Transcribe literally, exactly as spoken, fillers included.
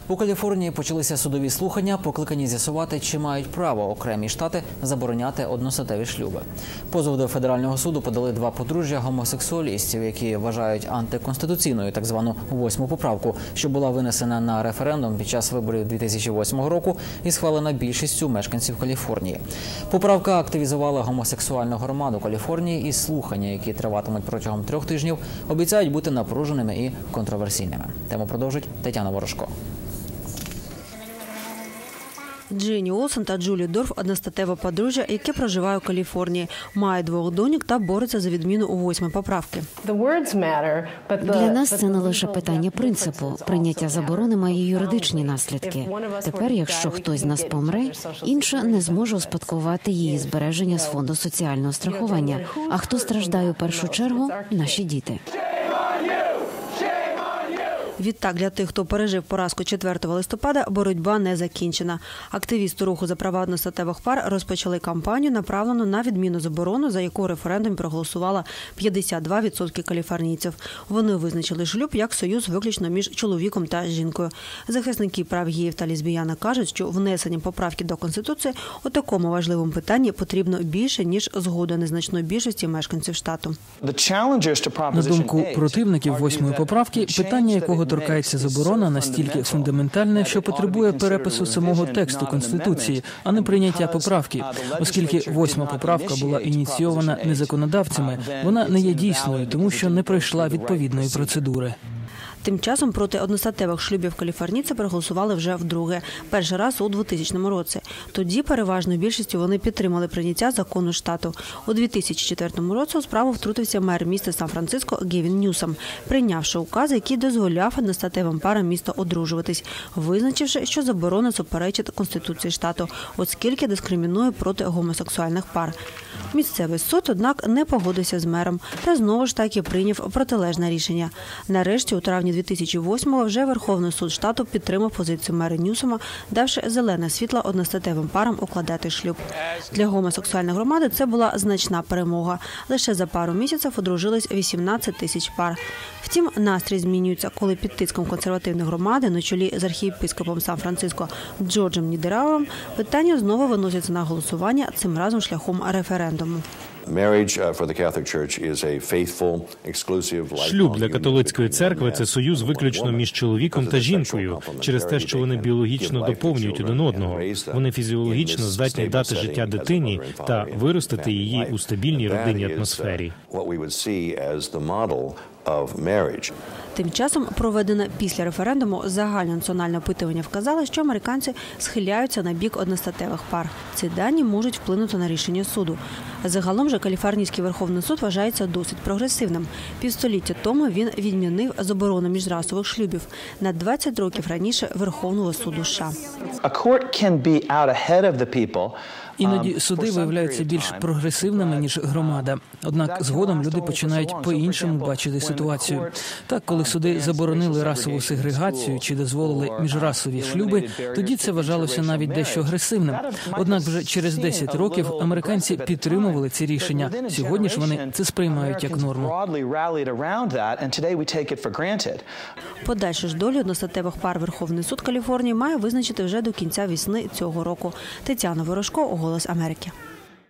У Каліфорнії почалися судові слухання, покликані з'ясувати, чи мають право окремі штати забороняти одностатеві шлюби. Позов до федерального суду подали два подружжя гомосексуалістів, які вважають антиконституційною так звану восьму поправку, що була винесена на референдум під час виборів дві тисячі восьмого року і схвалена більшістю мешканців Каліфорнії. Поправка активізувала гомосексуальну громаду Каліфорнії, і слухання, які триватимуть протягом трьох тижнів, обіцяють бути напруженими і контроверсійними. Тему продовжить Тетяна Ворожко. Дженні Олсен та Джулі Дорф – одностатеве подружжя, яке проживає у Каліфорнії, має двох доньок та бореться за відміну у восьмої поправки. Для нас це не лише питання принципу. Прийняття заборони має юридичні наслідки. Тепер, якщо хтось з нас помре, інша не зможе успадкувати її збереження з фонду соціального страхування. А хто страждає у першу чергу – наші діти. Відтак, для тих, хто пережив поразку четвертого листопада, боротьба не закінчена. Активісти руху за права одностатевих пар розпочали кампанію, направлену на відміну заборону, за яку референдум проголосувало п'ятдесят два відсотки каліфорнійців. Вони визначили шлюб як союз виключно між чоловіком та жінкою. Захисники прав геїв та лесбіян кажуть, що внесення поправки до Конституції у такому важливому питанні потрібно більше, ніж згода незначної більшості мешканців штату. На думку противників восьмої поправки, питання якого торкається заборона, настільки фундаментальне, що потребує перепису самого тексту Конституції, а не прийняття поправки. Оскільки восьма поправка була ініційована не законодавцями, вона не є дійсною, тому що не пройшла відповідної процедури. Тим часом проти одностатевих шлюбів каліфорнійці проголосували вже вдруге. Перший раз у двохтисячному році. Тоді переважною більшістю вони підтримали прийняття закону штату. У дві тисячі четвертому році у справу втрутився мер міста Сан-Франциско Гевін Ньюсом, прийнявши указ, який дозволяв одностатевим парам міста одружуватись, визначивши, що заборона суперечить Конституції штату, оскільки дискримінує проти гомосексуальних пар. Місцевий суд, однак, не погодився з мером та знову ж таки прийняв протилежне рішення. Нарешті, у травні дві тисячі восьмого вже Верховний суд штату підтримав позицію мера Ньюсома, давши зелене світло одностатевим парам укладати шлюб. Для гомосексуальної громади це була значна перемога. Лише за пару місяців одружились вісімнадцять тисяч пар. Втім, настрій змінюється, коли під тиском консервативної громади на чолі з архієпископом Сан-Франциско Джорджем Нідерауером питання знову виносяться на голосування, цим разом шляхом референдуму. Шлюб для католицької церкви – це союз виключно між чоловіком та жінкою, через те, що вони біологічно доповнюють один одного. Вони фізіологічно здатні дати життя дитині та виростити її у стабільній родинній атмосфері. Тим часом проведене після референдуму загальне національне опитування вказало, що американці схиляються на бік одностатевих пар. Ці дані можуть вплинути на рішення суду. Загалом же Каліфорнійський Верховний суд вважається досить прогресивним. Півстоліття тому він відмінив заборону міжрасових шлюбів. На двадцять років раніше Верховного суду США. Іноді суди виявляються більш прогресивними, ніж громада. Однак згодом люди починають по-іншому бачити ситуацію. Так, коли суди заборонили расову сегрегацію чи дозволили міжрасові шлюби, тоді це вважалося навіть дещо агресивним. Однак вже через десять років американці підтримували ці рішення. Сьогодні ж вони це сприймають як норму. Подальшу ж долю одностатевих пар Верховний суд Каліфорнії має визначити вже до кінця весни цього року. Тетяна Ворожко, «Голос Америки».